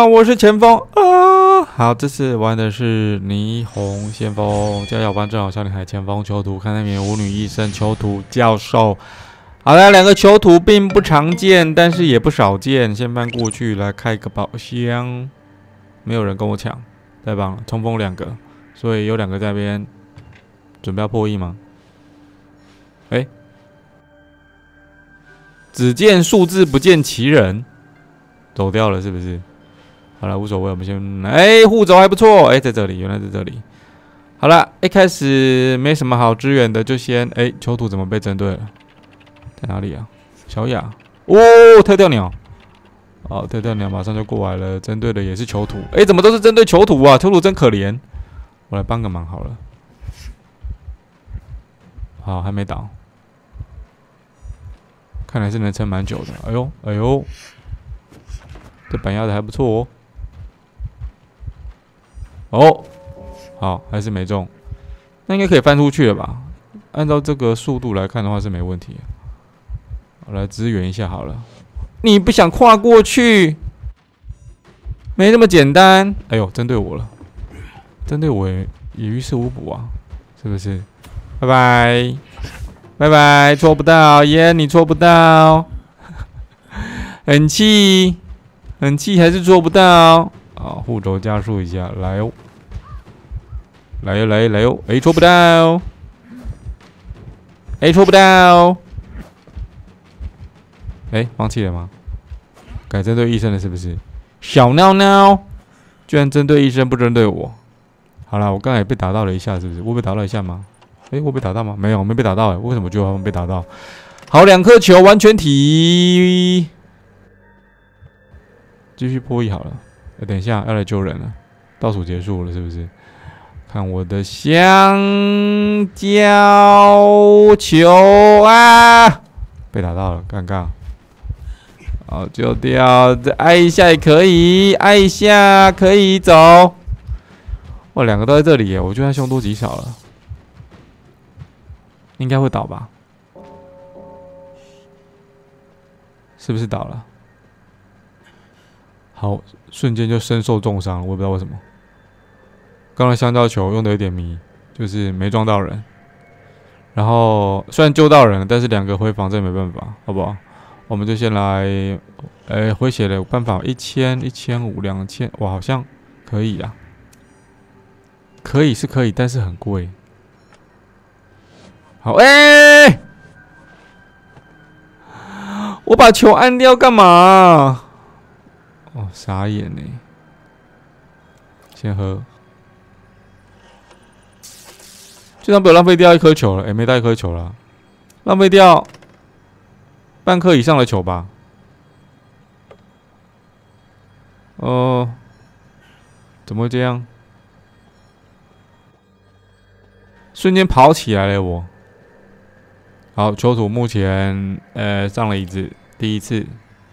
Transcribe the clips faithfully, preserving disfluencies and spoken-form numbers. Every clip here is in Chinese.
我是前锋啊！好，这次玩的是霓虹先锋，加小班正好少女海前锋囚徒，看那边舞女医生囚徒教授。好了，两个囚徒并不常见，但是也不少见。先搬过去来开个宝箱，没有人跟我抢，太棒了！冲锋两个，所以有两个在那边，准备要破译吗？哎、欸，只见数字不见其人，走掉了是不是？好了，无所谓，我们先哎，护肘还不错，哎，在这里，原来在这里。好了，一开始没什么好支援的，就先哎，囚徒怎么被针对了？在哪里啊？小雅，哦，跳跳鸟，哦，跳跳鸟马上就过来了，针对的也是囚徒。哎，怎么都是针对囚徒啊？囚徒真可怜，我来帮个忙好了。好，还没倒，看来是能撑蛮久的。哎呦，哎呦，这板压的还不错哦。哦，好，还是没中，那应该可以翻出去了吧？按照这个速度来看的话是没问题。我来支援一下好了。你不想跨过去？没那么简单。哎呦，针对我了，针对我也也于事无补啊，是不是？拜拜，拜拜，戳不到耶，你戳不到，很气，很气，还是戳不到。好，护肘加速一下，来哦，来哟，来来哟，哎，戳不到，哎，戳不到。哎，放弃了吗？改针对医生了是不是？小孬孬，居然针对医生不针对我。好了，我刚才也被打到了一下，是不是？我被打到一下吗？哎，我被打到吗？没有，我没被打到。哎，为什么就好像被打到？好，两颗球完全体，继续破译好了。哎，等一下要来救人了，倒数结束了是不是？看我的香蕉球啊！被打到了，尴尬。好，就掉，再挨一下也可以，挨一下可以走。哇，两个都在这里耶，我就算凶多吉少了，应该会倒吧？是不是倒了？好，瞬间就身受重伤，我也不知道为什么。刚才香蕉球用的有点迷，就是没撞到人。然后虽然救到人了，但是两个回防这没办法，好不好？我们就先来，呃，回血的办法，一千、一千五、两千，哇，好像可以啊，可以是可以，但是很贵。好，哎、欸，我把球按掉干嘛？哦，傻眼呢。先喝，就当被我浪费掉一颗球了，哎、欸，没带一颗球了，浪费掉。半颗以上的球吧。哦、呃，怎么会这样？瞬间跑起来了我。好，囚徒目前呃上了椅子，第一次。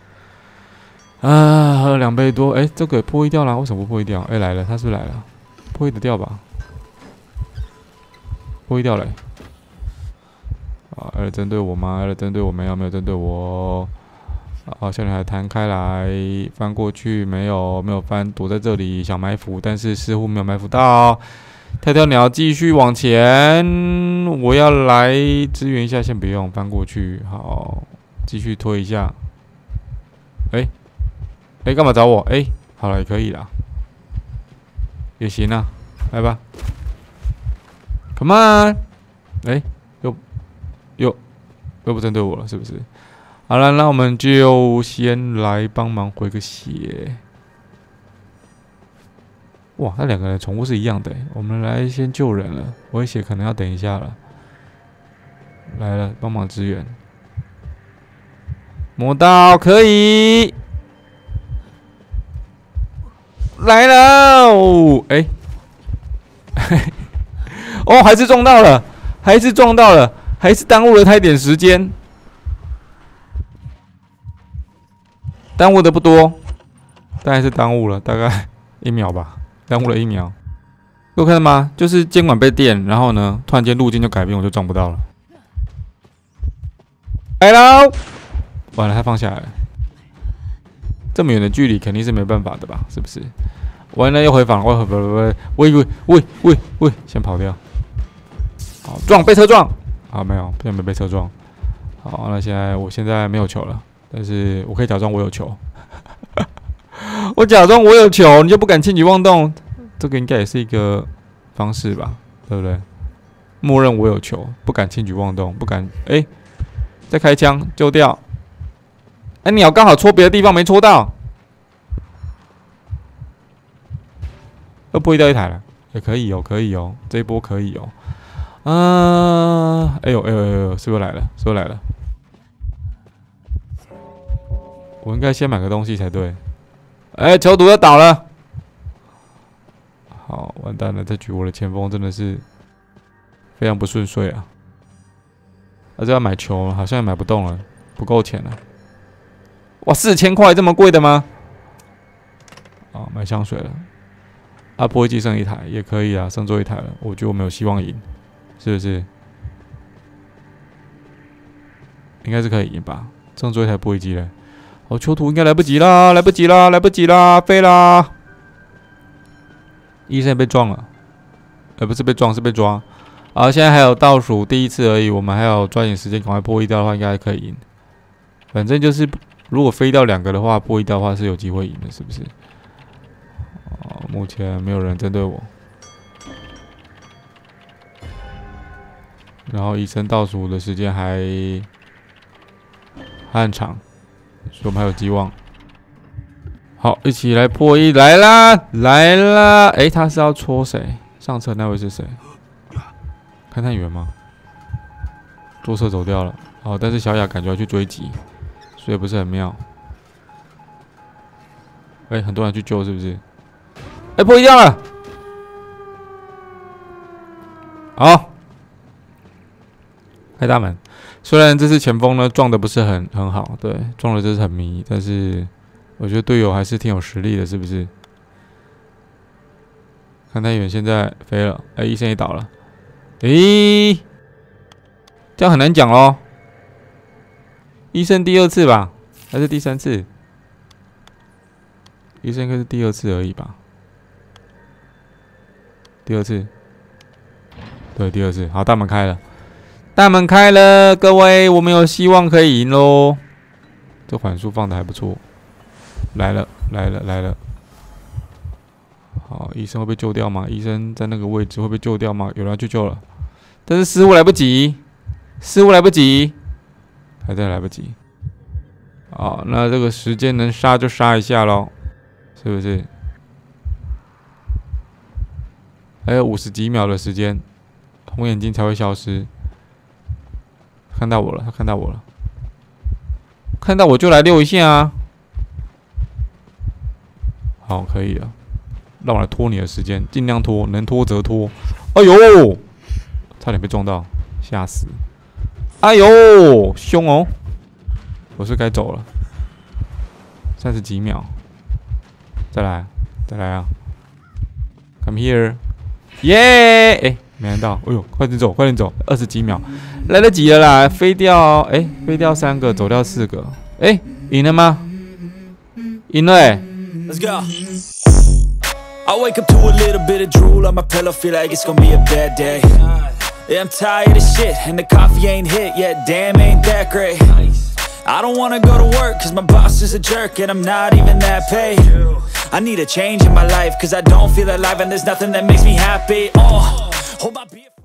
啊，喝了两杯多，哎、欸，这个破译掉了，为什么不破译掉？哎、欸，来了，他是不是来了？破译得掉吧？破译掉了、欸。啊，有人针对我吗？有人针对我没有？没有针对我。好，小女孩弹开来，翻过去，没有，没有翻，躲在这里想埋伏，但是似乎没有埋伏到。跳跳鸟继续往前，我要来支援一下，先不用翻过去。好，继续推一下。哎、欸，哎、欸，干嘛找我？哎、欸，好了，也可以啦，也行啊，来吧 ，Come on， 哎、欸。又又不针对我了，是不是？好了，那我们就先来帮忙回个血。哇，那两个人宠物是一样的，我们来先救人了，回血可能要等一下了。来了，帮忙支援。磨刀可以，来了，哎、欸，哦，还是撞到了，还是撞到了。还是耽误了他一点时间，耽误的不多，但还是耽误了大概一秒吧，耽误了一秒。有看到吗？就是监管被电，然后呢，突然间路径就改变，我就撞不到了。来喽！完了，他放下来了。 这么远的距离肯定是没办法的吧？是不是？完了又回防，我回不不不，喂喂喂喂喂，先跑掉。好，撞被车撞。好，没有，现在没被车撞。好，那现在我现在没有球了，但是我可以假装我有球。我假装我有球，你就不敢轻举妄动，这个应该也是一个方式吧，对不对？默认我有球，不敢轻举妄动，不敢哎，再开枪救掉。哎，鸟刚好戳别的地方没戳到，又破掉一台了，也可以哦，可以哦，这一波可以哦。啊、呃，哎呦哎呦哎呦，是不是来了？是不是来了？我应该先买个东西才对。哎，球毒要倒了。好，完蛋了！这局我的前锋真的是非常不顺遂啊。而且要买球，好像也买不动了，不够钱了。哇，四千块这么贵的吗？啊，买香水了。啊，波一季剩一台也可以啊，剩最后一台了。我觉得我们有希望赢，是不是？应该是可以赢吧？剩最后一台波一季了。哦，球图应该来不及啦，来不及啦，来不及啦，飞啦！医生被撞了，呃，不是被撞，是被抓。啊，现在还有倒数第一次而已，我们还要抓紧时间，赶快破译掉的话，应该还可以赢。反正就是，如果飞掉两个的话，破译掉的话是有机会赢的，是不是？哦，目前没有人针对我。然后医生倒数的时间还还很长。所以我们还有希望。好，一起来破一，来啦，来啦！哎、欸，他是要戳谁？上车那位是谁？勘探员吗？坐车走掉了。好，但是小雅感觉要去追击，所以不是很妙。哎、欸，很多人去救是不是？哎、欸，破一掉了。好，开大门。虽然这次前锋呢撞的不是很很好，对，撞的就是很迷，但是我觉得队友还是挺有实力的，是不是？看太远，现在飞了，哎、欸，医生也倒了，诶、欸，这样很难讲咯。医生第二次吧，还是第三次？医生应该是第二次而已吧？第二次，对，第二次。好，大门开了。大门开了，各位，我们有希望可以赢喽！这缓速放的还不错，来了，来了，来了。好，医生会被救掉吗？医生在那个位置会被救掉吗？有人要去救了，但是失误来不及，失误来不及，还在来不及。好，那这个时间能杀就杀一下喽，是不是？还有五十几秒的时间，红眼睛才会消失。看到我了，他看到我了，看到我就来溜一下啊！好，可以了，让我来拖你的时间，尽量拖，能拖则拖。哎呦，差点被撞到，吓死！哎呦，凶哦！我是该走了，三十几秒，再来，再来啊 ！Come here， 耶！哎。没看到，哎呦，快点走，快点走，二十几秒，来得及了啦！飞掉，哎、欸，飞掉三个，走掉四个，哎、欸，赢了吗？赢了哎、欸。Let's go. I wake up to a little bit of drool on my pillow, feel like it's gonna be a bad day. Yeah, I'm tired of shit, and the coffee ain't hit yet. Damn, ain't that great. I don't wanna go to work, cause my boss is a jerk, and I'm not even that paid. I need a change in my life, cause I don't feel alive, and there's nothing that makes me happy. Oh. Hold my beer.